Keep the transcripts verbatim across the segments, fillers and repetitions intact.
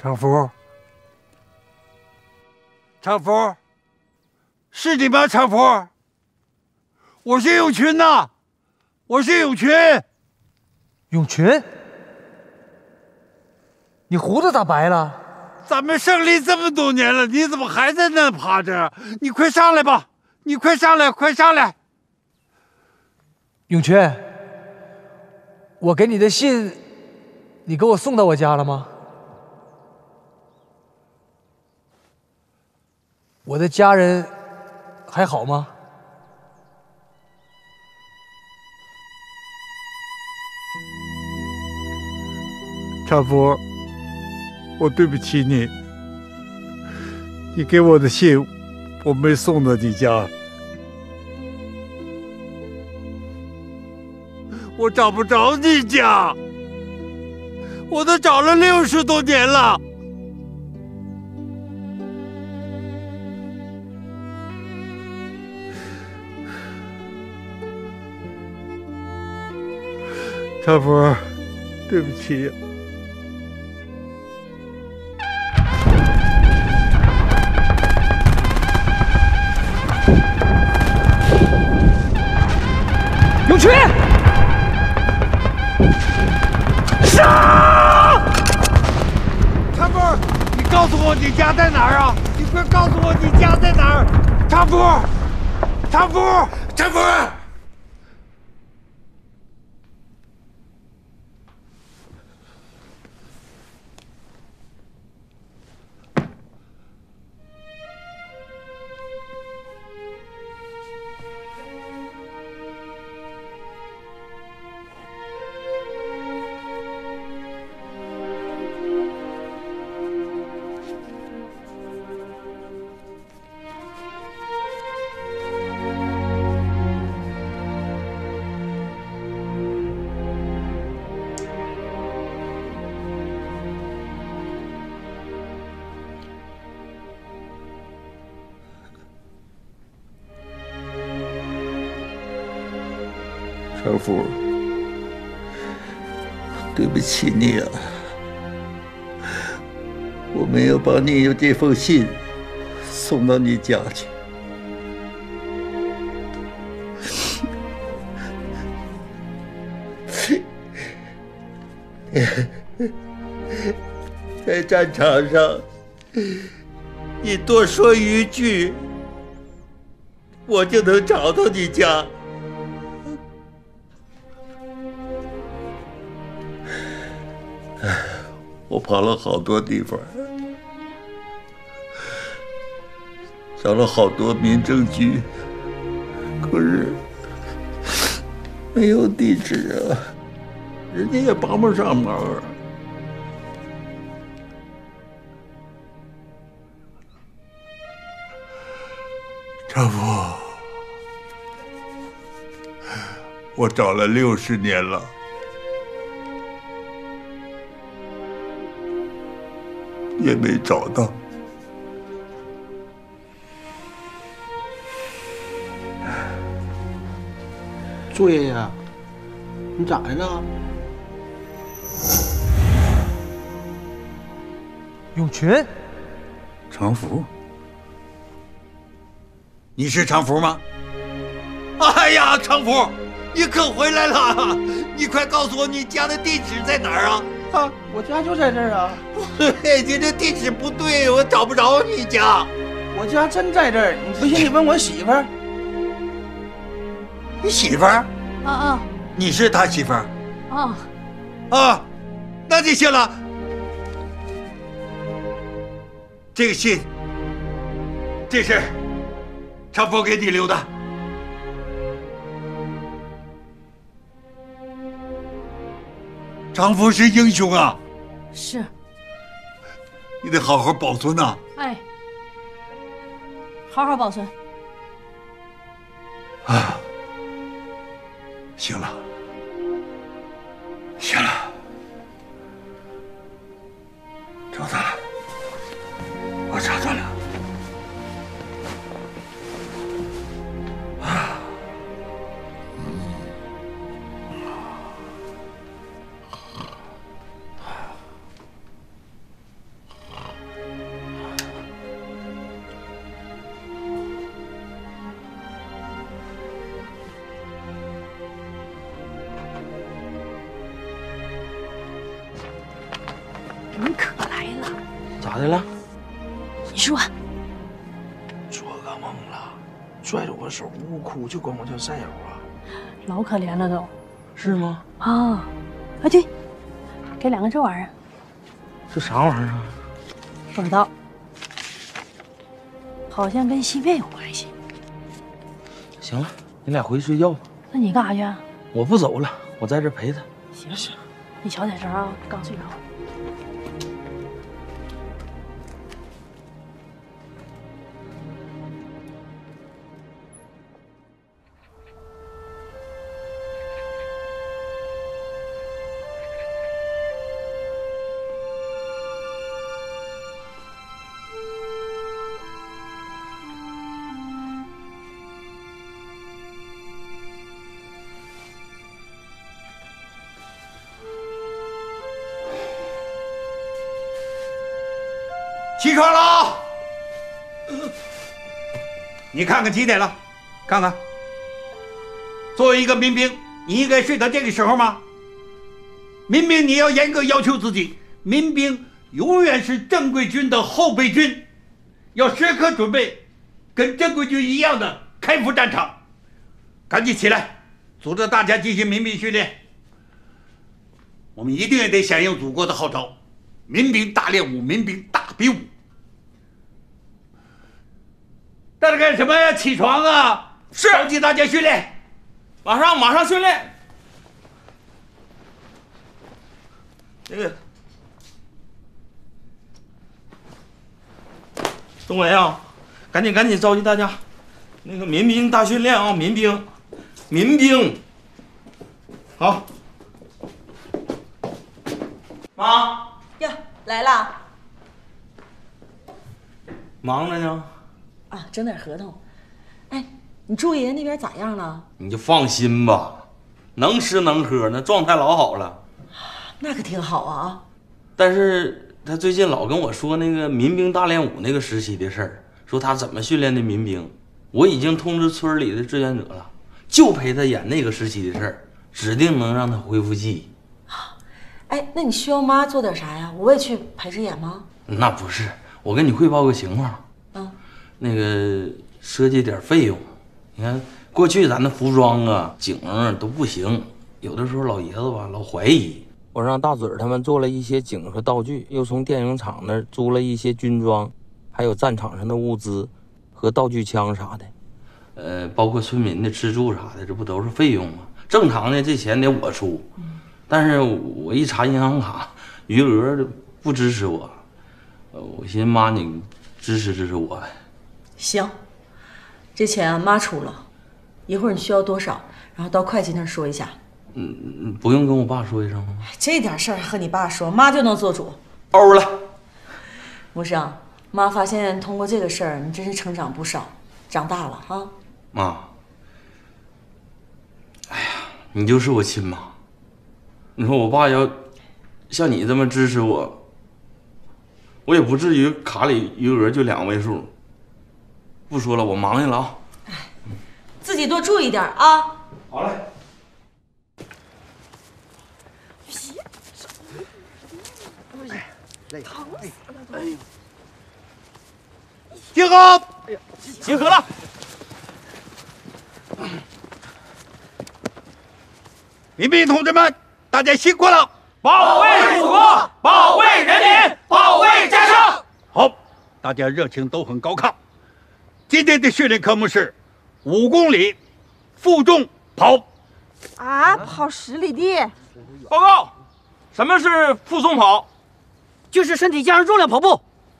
常福，常福，是你吗？常福，我是永群呐，我是永群。 永群，你胡子咋白了？ 咱们胜利这么多年了，你怎么还在那趴着？你快上来吧，你快上来，快上来！ 永群，我给你的信，你给我送到我家了吗？我的家人还好吗？ 常福，我对不起你，你给我的信我没送到你家，我找不着你家，我都找了六十多年了。常福，对不起。 永群，杀！ 常福，你告诉我你家在哪儿啊？你快告诉我你家在哪儿！常福，常福，常福！常福，对不起你啊，我没有把你这封信送到你家去。在战场上，你多说一句，我就能找到你家。我跑了好多地方，找了好多民政局，可是没有地址啊，人家也帮不上忙啊。常福，我找了六十年了。也没找到。 作业呀，你咋的了？ 永群， 常福，你是常福吗？哎呀，常福，你可回来了！你快告诉我你家的地址在哪儿啊？ 啊，我家就在这儿啊！ 不对，你这地址不对，我找不着你家。 我家真在这儿，你不信你问我媳妇儿。 你媳妇儿？ 啊啊！ 你是他媳妇儿？ 啊啊，那就行了。这个信，这是常福给你留的。常福是英雄啊！ 是， 你得好好保存呐。 哎，好好保存。 啊，行了，行了，找到了，我找到了。啊。 你可来了， 咋的了？ 你说， 做噩梦了，拽着我手呜哭，就管我叫战友啊。 老可怜了都。 是吗？ 啊，啊对，给两个这玩意儿。 这啥玩意儿啊？ 不知道，好像跟西边有关系。 行了，你俩回去睡觉吧。 那你干啥去啊？ 我不走了，我在这陪他。 行行，你小点声啊，刚睡着。 起床了！你看看几点了？看看。作为一个民兵，你应该睡到这个时候吗？民兵你要严格要求自己，民兵永远是正规军的后备军，要时刻准备跟正规军一样的开赴战场。赶紧起来，组织大家进行民兵训练。我们一定也得响应祖国的号召，民兵大练武，民兵大比武。在这干什么呀？起床啊！是，召集大家训练， 马上马上训练。那个东伟啊，赶紧赶紧召集大家，那个民兵大训练啊！民兵，民兵，好。妈呀，来了。 忙着呢。 啊，整点合同。哎，你朱爷爷那边咋样了？ 你就放心吧，能吃能喝，那状态老好了。 那可挺好啊。 但是他最近老跟我说那个民兵大练武那个时期的事儿，说他怎么训练的民兵。我已经通知村里的志愿者了，就陪他演那个时期的事儿，指定能让他恢复记忆。 哎，那你需要妈做点啥呀？我也去陪着演吗？ 那不是，我跟你汇报个情况。 嗯。 那个涉及点费用，你看过去咱的服装啊、景啊都不行，有的时候老爷子吧老怀疑。我让大嘴他们做了一些景和道具，又从电影厂那儿租了一些军装，还有战场上的物资和道具枪啥的，呃，包括村民的吃住啥的，这不都是费用吗？正常的这钱得我出，但是我一查银行卡，余额不支持我，呃，我寻思妈你支持支持我呗。 行，这钱妈出了，一会儿你需要多少，然后到会计那儿说一下。 嗯，不用跟我爸说一声吗？ 这点事儿和你爸说，妈就能做主。 欧了。 木生，妈发现通过这个事儿，你真是成长不少，长大了哈。 妈，哎呀，你就是我亲妈。你说我爸要像你这么支持我，我也不至于卡里余额就两位数。不说了，我忙去了啊。 哎，自己多注意点啊。 好嘞。 集合！ 集合了。 民兵同志们，大家辛苦了！ 保卫祖国，保卫人民，保卫家乡。 好，大家热情都很高亢。今天的训练科目是五公里负重跑。 啊，跑十里地。 报告，什么是负重跑？ 就是身体加上重量跑步。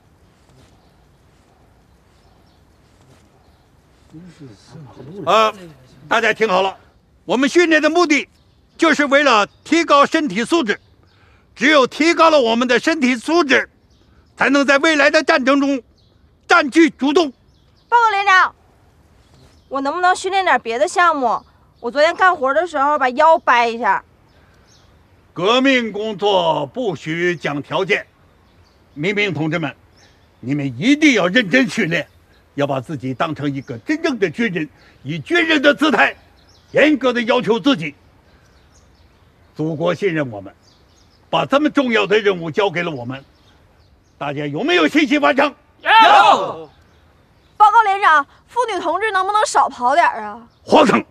呃，大家听好了，我们训练的目的就是为了提高身体素质。只有提高了我们的身体素质，才能在未来的战争中占据主动。 报告连长，我能不能训练点别的项目？我昨天干活的时候把腰掰一下。 革命工作不许讲条件，民兵同志们，你们一定要认真训练，要把自己当成一个真正的军人，以军人的姿态，严格的要求自己。祖国信任我们， 把这么重要的任务交给了我们，大家有没有信心完成？ 有。 报告连长，妇女同志能不能少跑点啊？ 皇上，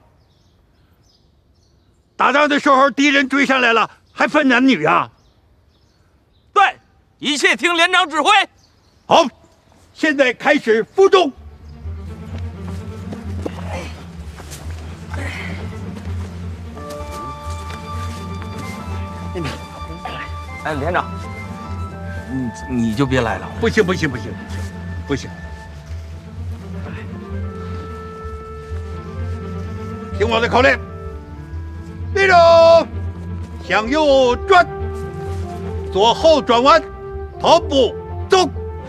打仗的时候敌人追上来了，还分男女啊？ 对，一切听连长指挥。 好，现在开始负重。 哎，连长，你你就别来了。 不行不行不行不行，听我的口令，立正，向右转，左后转弯，头部走。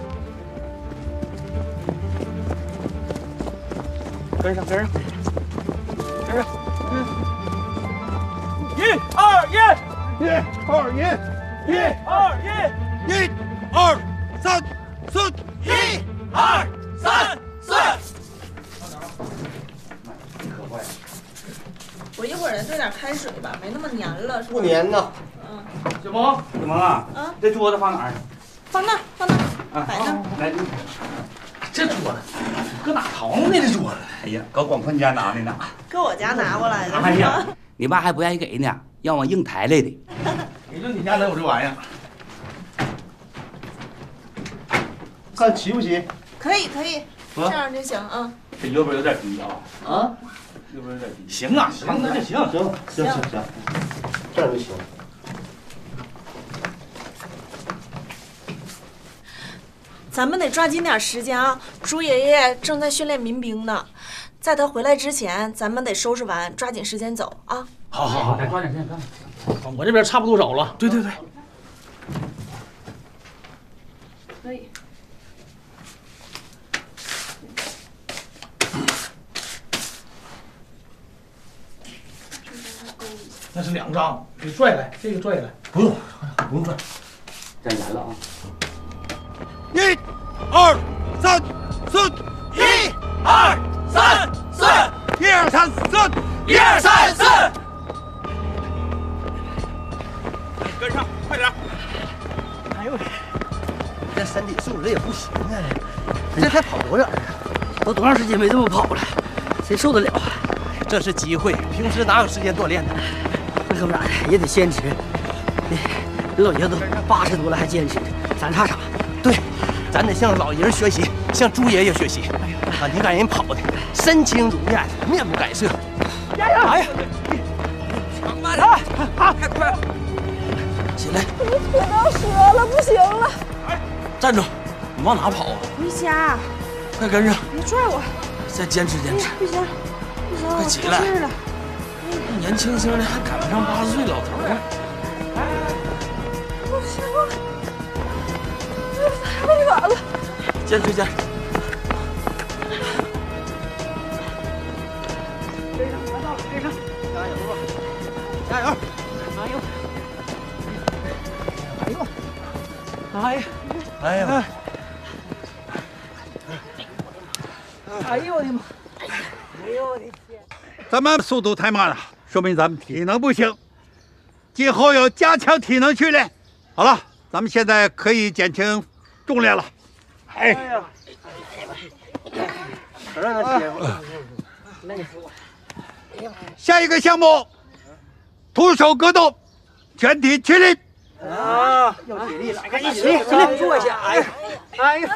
跟上跟上跟上。 一二一， 一二一。一二一， 一二三四， 一二三四。 我一会儿再兑点开水吧，没那么黏了。 不黏呢。 嗯。 小萌，小萌啊， 啊， 这桌子放哪儿？ 放那儿，放那儿，摆那儿。 来，这桌子搁哪淘呢？这桌子，哎呀，搁广坤家拿的呢。 搁我家拿过来的。 哎呀，你爸还不愿意给呢，让我硬抬来的。 也就你家能有这玩意儿，看齐不齐？ 可以可以，这样就行啊。 这油边有点低啊。 啊， 油边有点低。行啊，行，那就行， 行行行行，这样就行。 咱们得抓紧点时间啊！朱爷爷正在训练民兵呢，在他回来之前，咱们得收拾完，抓紧时间走啊！ 好好好，再抓紧时间干。我这边差不多走了。对对对。 可以。 那是两张，你拽来，这个拽来。不用，不用拽。站严了啊！ 一、二、三、四， 一二三四， 一二三四， 一二三四。跟上，快点！ 哎呦，这身体素质也不行啊，这才跑多远啊？都多长时间没这么跑了，谁受得了啊？这是机会，平时哪有时间锻炼呢？那可不咋的，也得坚持。这老爷子都八十多了还坚持，咱差啥？对，咱得向老爷子学习，向朱爷爷学习。啊，你看人跑的身轻如燕，面不改色。加油！哎呀， 慢点，好，太快了。 起来！ 我腿都要折了，不行了。 站住！你往哪跑啊？ 回家。 快跟上！ 别拽我！ 再坚持坚持！ 不行，不行， 快起来！年轻轻的还赶不上八十岁老头儿。 不行了，太远了。 坚持坚持！ 跟上，快到了，跟上！加油吧！加油！哎呦！哎呦！哎呀！ 哎呀！ 哎呦我的妈！哎呦我的天！ 咱们速度太慢了，说明咱们体能不行，今后要加强体能训练。好了，咱们现在可以减轻重量了。哎呀！ 让他歇会儿。 下一个项目，徒手格斗，全体起立。 啊，要体力了，赶紧起立，起立，坐下。哎呀，哎呀。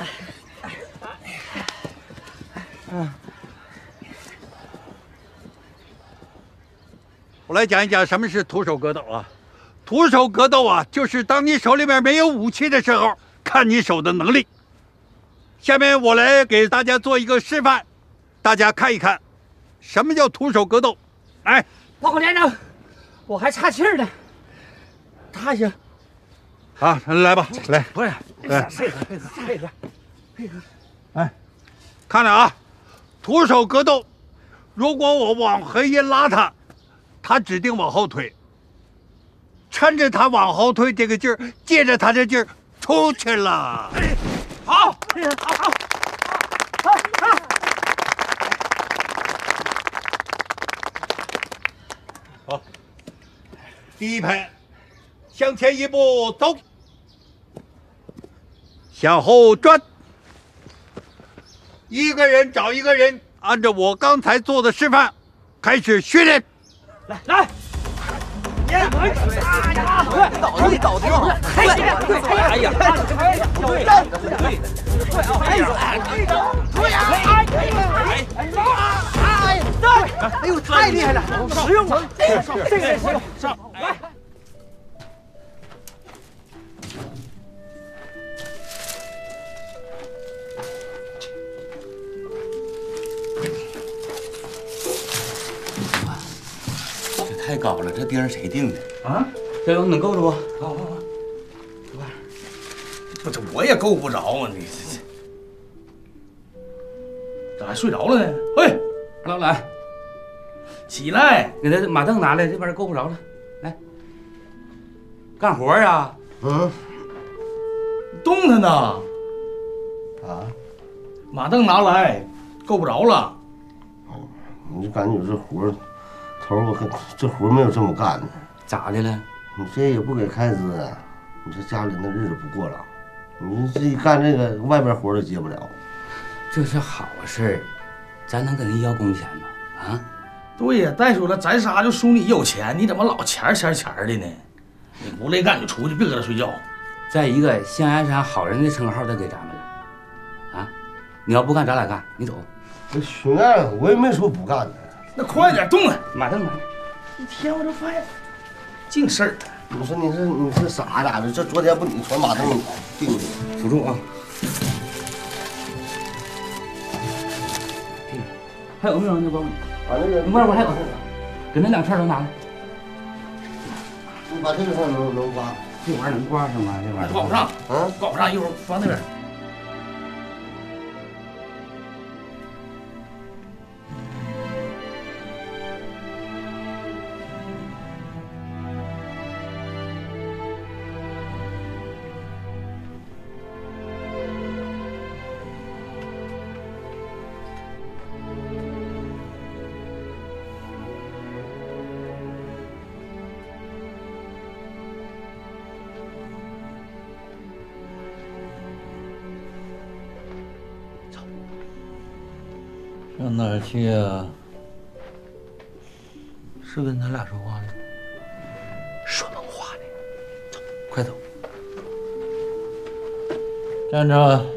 嗯。 我来讲一讲什么是徒手格斗啊。徒手格斗啊，就是当你手里面没有武器的时候，看你手的能力。下面我来给大家做一个示范，大家看一看，什么叫徒手格斗。来， 报告连长，我还差气儿呢，他行。 好，来吧，来， 不是， 来， 配合配合配合配合。 哎，看着啊，徒手格斗，如果我往后一拉他，他指定往后退，趁着他往后退这个劲儿，借着他这劲儿出去了。 好，好，好，好，好。 好，第一排， 向前一步走，向后转，一个人找一个人，按照我刚才做的示范开始训练。 来来。 哎呀！搞定，搞定！哎呀！哎呀！对对对！哎呀！对呀！哎哎哎！哎呦，太厉害了，实用啊！这个这个实用，上来。 太高了，这钉是谁钉的啊？ 小勇，能够着不？ 好好好，这块不，这我也够不着啊！你这这咋还睡着了呢？喂， 老来， 起来， 给他马凳拿来，这边够不着了。来，干活啊？ 嗯， 动弹呢。 啊， 马凳拿来，够不着了。 你就感觉这活儿。 头我可这活没有这么干的， 咋的了？ 你这也不给开支啊！你这家里那日子不过了，你自己干这个，外边活都接不了。 这是好事儿，咱能跟人要工钱吗？啊？ 对呀，再说了，咱仨就属你有钱，你怎么老钱钱钱的呢？你不累干就出去，别搁这睡觉。 再一个，象牙山好人的称号再给咱们了，啊？你要不干，咱俩干，你走。 这熊样，我也没说不干呢。 那快点动啊！ 马凳拿来。 一天我就发现净事儿。 你说你是你是傻咋的？这昨天不你传马凳定的？ 扶住啊！还有没有那包？ 把那个外边还有，给那两串都拿来。 你把这个上能能挂？ 这玩意儿能挂上吗？这玩意儿挂不上， 啊， 挂不上，一会儿放那边。 上哪儿去啊？ 是跟咱俩说话呢？ 说梦话呢。 走，快走。 站着。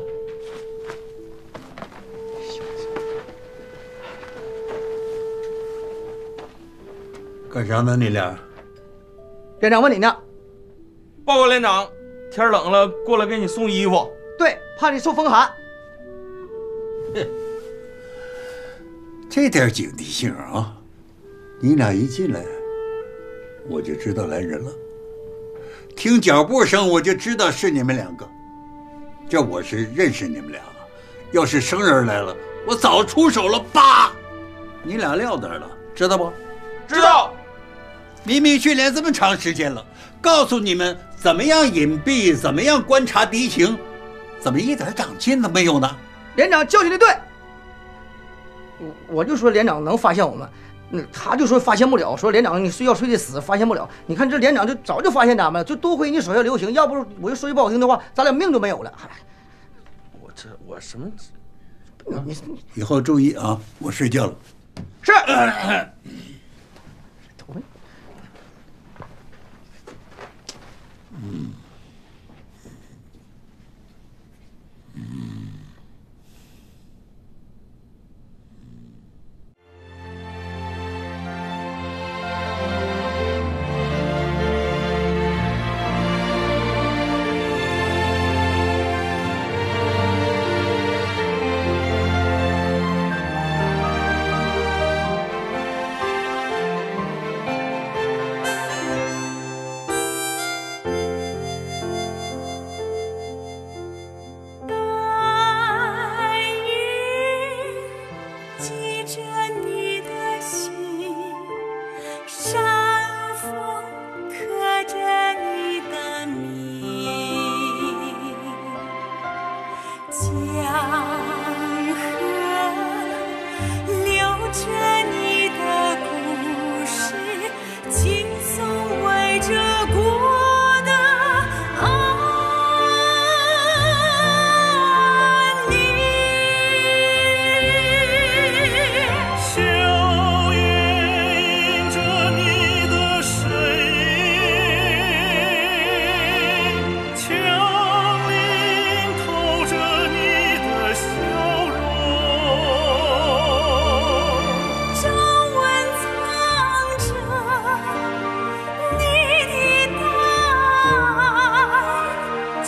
干啥呢？你俩？ 连长问你呢。 报告连长，天冷了，过来给你送衣服。 对，怕你受风寒。 这点警惕性啊！你俩一进来，我就知道来人了。听脚步声，我就知道是你们两个。这我是认识你们俩，要是生人来了，我早出手了。叭！你俩撂那儿了，知道不？ 知道。 明明训练这么长时间了，告诉你们怎么样隐蔽，怎么样观察敌情，怎么一点长进都没有呢？ 连长教训的对。我我就说连长能发现我们，嗯，他就说发现不了，说连长你睡觉睡得死，发现不了。你看这连长就早就发现咱们了，就多亏你手下留情，要不我就说句不好听的话，咱俩命都没有了。 我这我什么？ 你以后注意啊！我睡觉了。 是。 嗯。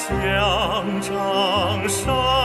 疆场上。